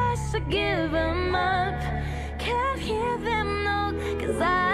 I should give them up. Can't hear them, no, 'cause I